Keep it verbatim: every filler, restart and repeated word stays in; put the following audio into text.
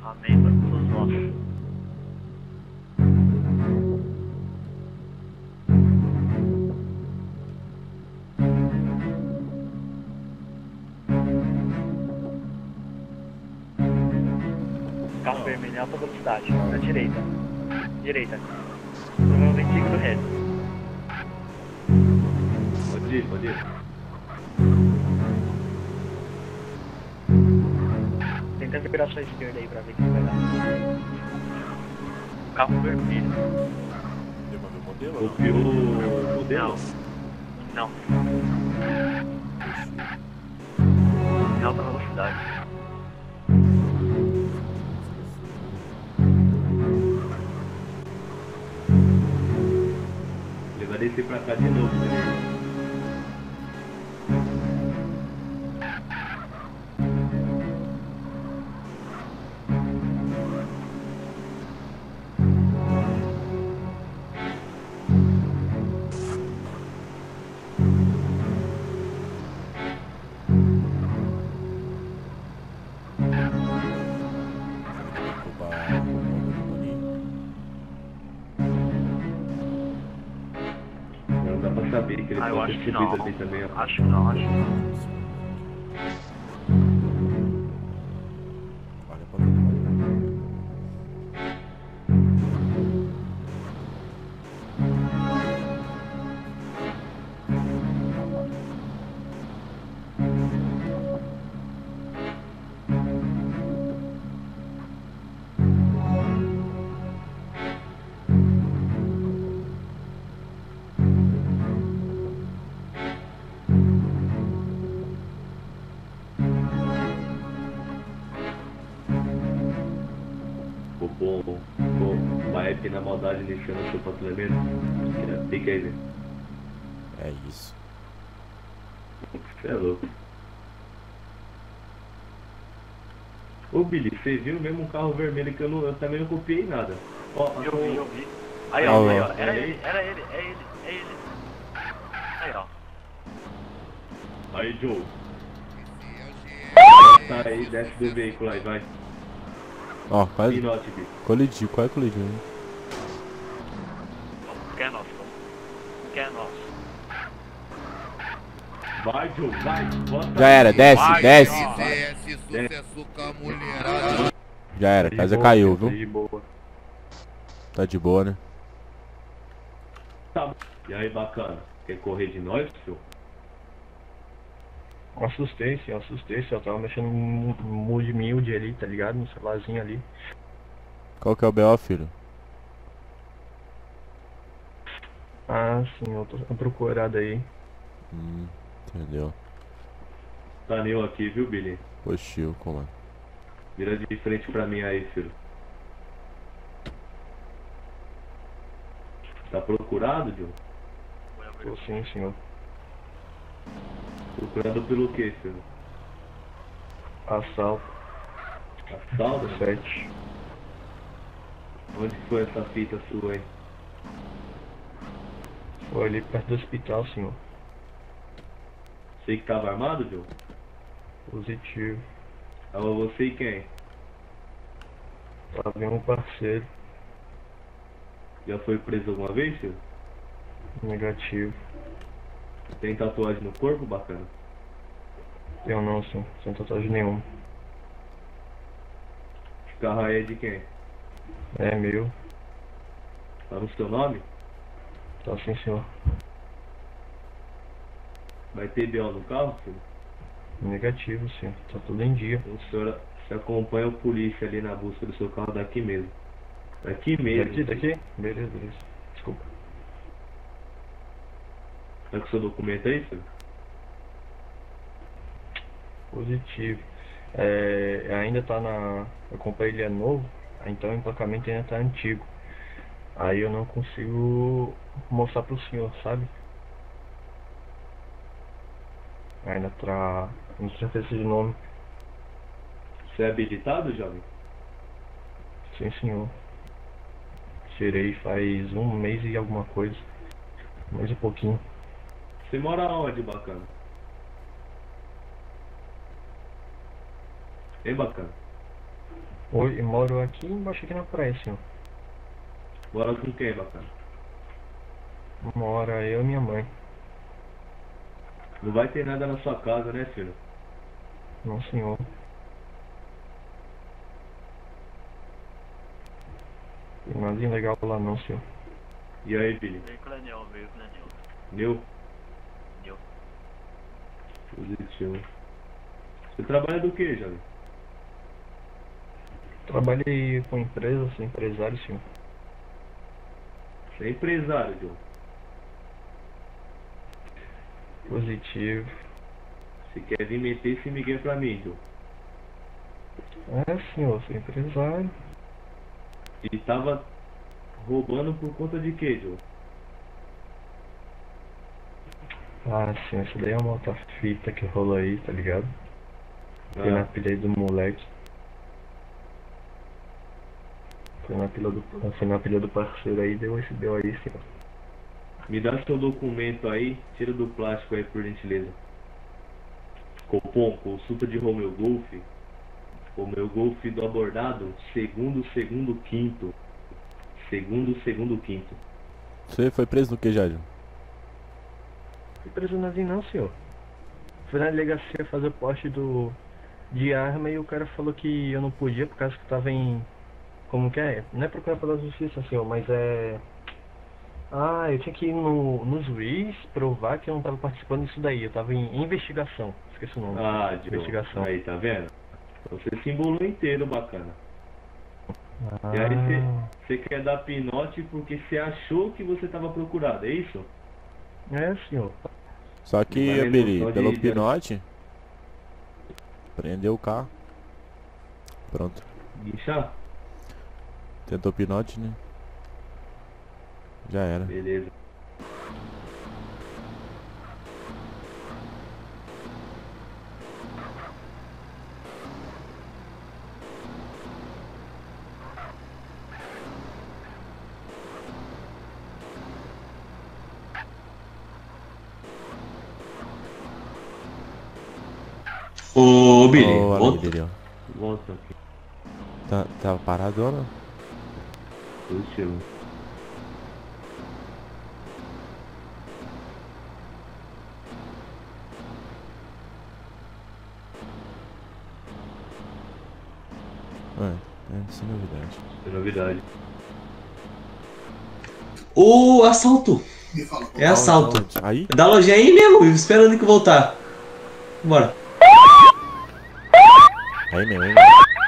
Amém para todos nós. Carro vermelho em alta velocidade, na direita. Direita. Provavelmente seguindo reto. Pode ir, pode ir. Tenta virar sua esquerda aí pra ver quem vai dar. Carro vermelho. Deu pra ver o modelo? Copiou o modelo? Não. Em alta velocidade. Ele vai descer pra cá de novo, beleza? Não dá pra saber que ele Ah, eu pode acho ter que subido não. ali também, ó. Acho que não, acho que não. Olha pra todo mundo. O bom, o Baep na maldade deixando o seu patrulhamento. Fica aí, velho. É isso. Você é louco. Ô Billy, você viu mesmo um carro vermelho que eu, não, eu também não copiei nada. Ó, Eu ó, vi, eu vi. Aí, Ah, ó, ó. aí, ó. Era ele, era ele, é ele, é ele. Aí, ó. Aí, Joe. Tá aí, desce do veículo aí, vai. Ó, quase Pinote, Billy. colidiu, quase colidiu, hein? Que é nosso, que é nosso. Vai, Joe, vai. Bota Já era, desce, Vai, desce. ó. Desce, sucesso com a mulherada. Já era, a Tá de casa boa, caiu, filho, tá viu? de boa. Tá de boa, né? Tá. E aí, bacana? Quer correr de nós, senhor? Assustei, sim, assustei, sim. Eu tava mexendo no mood miúde ali, tá ligado? No celularzinho ali. Qual que é o B O, filho? Ah, sim, eu tô dando procurada aí. Hum, entendeu. Tá Nil aqui, viu, Billy? Postil, comando. Vira de frente pra mim aí, filho. Tá procurado, Joe? Tô sim, senhor. Procurado pelo quê, filho? Assalto, Assalto? sete. Onde foi essa fita sua aí? Foi ali perto do hospital, senhor. Você que tava armado, Joe? Positivo. Tava você e quem? Tava vendo um parceiro. Já foi preso alguma vez, filho? Negativo. Tem tatuagem no corpo, bacana? Eu não, sim. Sem tatuagem nenhuma. Esse carro aí é de quem? É meu. Tá no seu nome? Tá sim, senhor. Vai ter B O no carro, filho? Negativo, sim. Tá tudo em dia. Então o senhor se acompanha o polícia ali na busca do seu carro daqui mesmo. Daqui mesmo. Daqui, daqui? Beleza, beleza. Desculpa. Tá com o seu documento aí, filho? Positivo. É, ainda tá na. Eu comprei ele é novo, então o emplacamento ainda tá antigo. Aí eu não consigo mostrar pro senhor, sabe? Ainda tra. Não sei certeza de nome. Você é habilitado, jovem? Sim, senhor. Tirei faz um mês e alguma coisa. Um mês e pouquinho. Você mora onde, bacana? Hein, bacana? Oi, eu moro aqui embaixo aqui na praia, senhor. Bora com quem, bacana? Mora eu e minha mãe. Não vai ter nada na sua casa, né, filho? Não, senhor. Tem nada de legal lá não, senhor. E aí, Billy? Veículo é Neo, veículo é Neo. Nil? Neo. Positivo. Você trabalha do que, Jovem? Trabalhei com empresa, sou empresário, senhor. Você é empresário, Joe. Positivo. Você quer vir meter esse Miguel pra mim, Joe? É, senhor, sou empresário. E tava roubando por conta de quê, Joe? Ah, senhor, isso daí é uma outra fita que rolou aí, tá ligado? Foi na Ah, pilha aí do moleque. Foi na pilha do, foi na pilha do parceiro aí, deu esse deu aí, senhor. me dá seu documento aí, tira do plástico aí, por gentileza. Copom, consulta de Romeo Golf. Romeo Golf do abordado, segundo, segundo, quinto. Segundo, segundo, quinto. Você foi preso no que, Jádio? Fui preso nada não, senhor. Fui na delegacia fazer poste do, de arma e o cara falou que eu não podia por causa que eu tava em... Como que é? Não é procurar pela justiça, senhor, mas é... Ah, eu tinha que ir no, no juiz provar que eu não tava participando disso daí. Eu tava em investigação. Esqueci o nome. Ah, Joe. Investigação. Aí, tá vendo? Você se embolou inteiro, bacana. Ah, E aí você, você quer dar pinote porque você achou que você tava procurado, é isso? é, senhor. Só que, Vai Billy, só de- pelo de- pinote, prendeu o carro. Pronto. Guinchar? Tentou pinote, né? Já era. Beleza. Ô, Billy, Ô, olha aí, volta. Billy, ó. Volta aqui. Tá, tava parado ou não? Positivo. É, é sem novidade. Sem novidade. Ô, assalto. É assalto. Aí? Da loja aí mesmo, esperando que voltar. Bora. Aí mesmo, aí mesmo.